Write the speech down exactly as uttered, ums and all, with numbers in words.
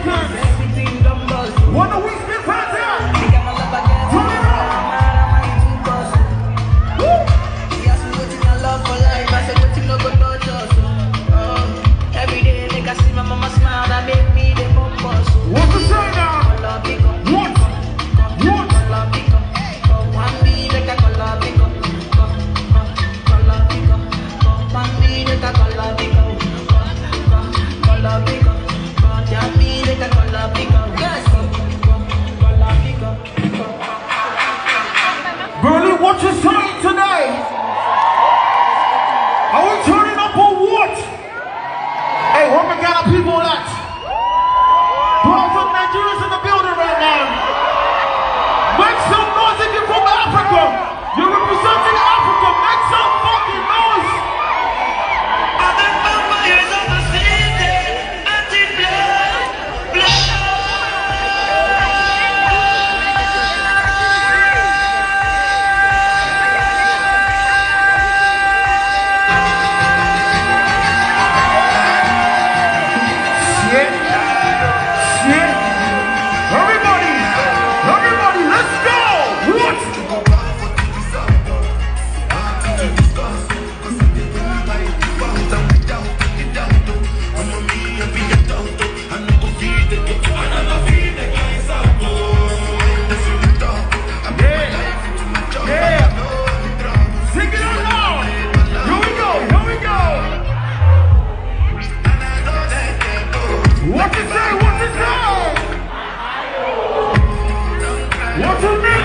seconds. What the Wizkid fans here? Turn it up. Woo. He asked me what I love for life. I said what you no go touch us. Oh, every day nigga see my mama smile that make me the bump us. What's the say now? What? What? One me make a color pico. Color pico. One me make a color pico. Color pico. One me make a color pico. Yes. Color pico. Berlin, what you saying today? Are we turning up or what? Hey, where my Ghana people at? Bro, from Nigerians in the building right now. Make some noise if you're from Africa. You're representing Africa. Make some fucking noise. What you say? What you say? What you mean?